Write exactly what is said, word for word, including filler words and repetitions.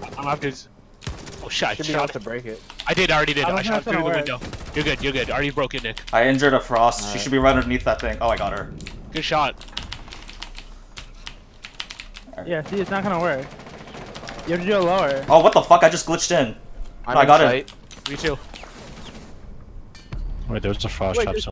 I'm after. Oh shit! I Should be able shot. to break it. I did. I already did. I don't I, think shot that's through the gonna work. window. You're good. You're good. Already broke it, Nick. I injured a Frost. All She right. should be right underneath that thing. Oh, I got her. Good shot. Yeah, see, it's not gonna work. You have to do it lower. Oh, what the fuck? I just glitched in. I'm No, I in got sight. it. Me too. Wait, there's a frost Wait, trap. there's- somewhere.